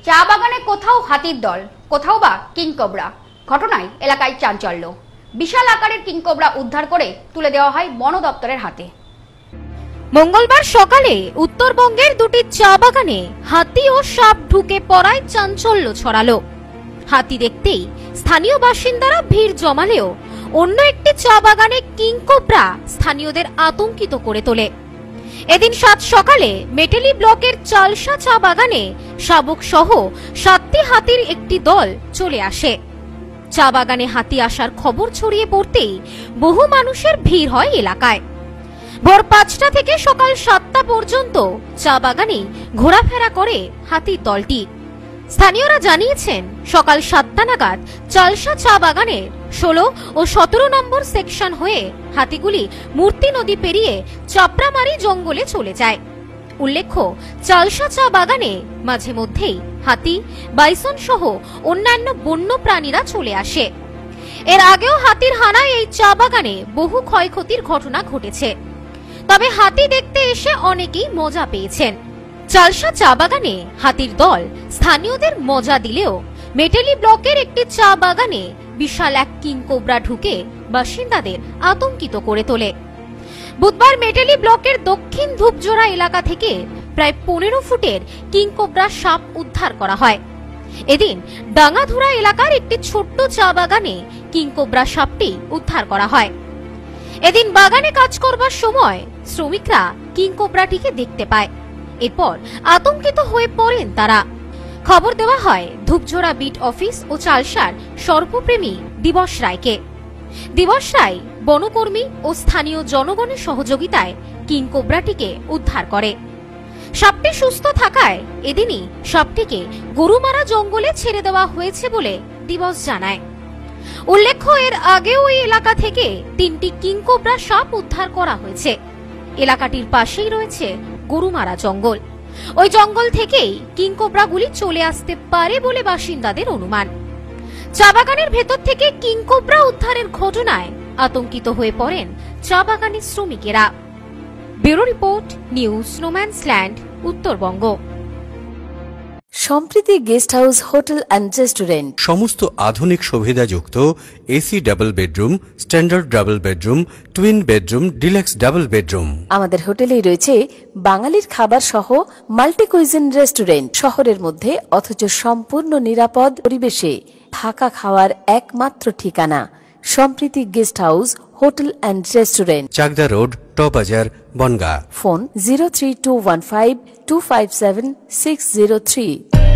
চা বাগানে কোথাও হাতির দল, কোথাও বা কিংকবরা। ঘটনায় এলাকায় চাঞ্চল্য। বিশাল আকারের কিংকবরা উদ্ধার করে তুলে দেওয়া হয় বন দপ্তরের হাতে। মঙ্গলবার সকালে উত্তরবঙ্গের দুটি চা বাগানে হাতি ও সাপ ঢুকে পড়ায় চাঞ্চল্য ছড়ালো। হাতি দেখতেই স্থানীয় বাসিন্দারা ভিড় জমালেও অন্য একটি চা বাগানে কিংকবরা স্থানীয়দের আতঙ্কিত করে তোলে। এদিন 7 সকালে মেটেলি ব্লকের চালসা চা বাগানে শাবক সহ 7টি হাতির একটি দল চলে আসে। চা বাগানে হাতি আসার খবর ছড়িয়ে পড়তেই বহু মানুষের ভিড় হয় এলাকায়। ভোর 5টা থেকে সকাল 7টা পর্যন্ত চা বাগানে ঘোরাফেরা করে হাতির দলটি। স্থানীয়রা জানিয়েছেন, সকাল 7টা নাগাদ চালসা চা বাগানের 16 ও 17 নম্বর সেকশন হয়ে হাতিগুলি মূর্তি নদী পেরিয়ে চাপড়ামারি জঙ্গলে চলে যায়। উল্লেখ্য, চালসা চা বাগানে মাঝে মধ্যেই হাতি, বাইসন সহ অন্যান্য বন্য প্রাণীরা চলে আসে। এর আগেও হাতির হানায় এই চা বাগানে বহু ক্ষয়ক্ষতির ঘটনা ঘটেছে। তবে হাতি দেখতে এসে অনেকেই মজা পেয়েছেন। চালসা চা বাগানে হাতির দল স্থানীয়দের মজা দিলেও মেটেলি ব্লকের একটি চা বাগানে বিশাল এক কিংকবরা ঢুকে বাসিন্দাদের আতঙ্কিত করে তোলে। বুধবার মেটেলি ব্লকের দক্ষিণ ধূপজোড়া এলাকা থেকে প্রায় 15 ফুটের কিংকবরা সাপ উদ্ধার করা হয়। এদিন ডাঙ্গাধুরা এলাকার একটি ছোট্ট চা বাগানে কিংকবরা সাপটি উদ্ধার করা হয়। এদিন বাগানে কাজ করবার সময় শ্রমিকরা কিংকবরাটিকে দেখতে পায়। এরপর আতঙ্কিত হয়ে পড়েন তারা। খবর দেওয়া হয় ধূপঝোড়া বিট অফিস ও চালসার সর্বপ্রেমী দিবস রায়কে। দিবস রায় বনকর্মী ও স্থানীয় জনগণের সহযোগিতায় কিংকবরাটিকে উদ্ধার করে। সাপটি সুস্থ থাকায় এদিনই সাপটিকে গরুমারা জঙ্গলে ছেড়ে দেওয়া হয়েছে বলে দিবস জানায়। উল্লেখ্য, এর আগেও এই এলাকা থেকে 3টি কিংকবরা সাপ উদ্ধার করা হয়েছে। এলাকাটির পাশেই রয়েছে গরুমারা জঙ্গল। ওই জঙ্গল থেকেই কিংকবরাগুলি চলে আসতে পারে বলে বাসিন্দাদের অনুমান। চা বাগানের ভেতর থেকে কিংকবরা উদ্ধারের ঘটনায় আতঙ্কিত হয়ে পড়েন চা বাগানের শ্রমিকেরা। Bureau report, news no man's land, Uttarbanga. Sampriti guest house, hotel and restaurant. সমস্ত আধুনিক সুবিধাযুক্ত AC double bedroom, standard double bedroom, twin bedroom, deluxe double bedroom. আমাদের হোটেলেই রয়েছে বাঙালির খাবার সহ মাল্টি কুইজিন রেস্টুরেন্ট। শহরের মধ্যে অথচ সম্পূর্ণ নিরাপদ পরিবেশে থাকা খাওয়ার একমাত্র ঠিকানা Sampriti guest house, hotel and restaurant, Chakdah road, টবাজার, বনগাঁ। ফোন 03215257603।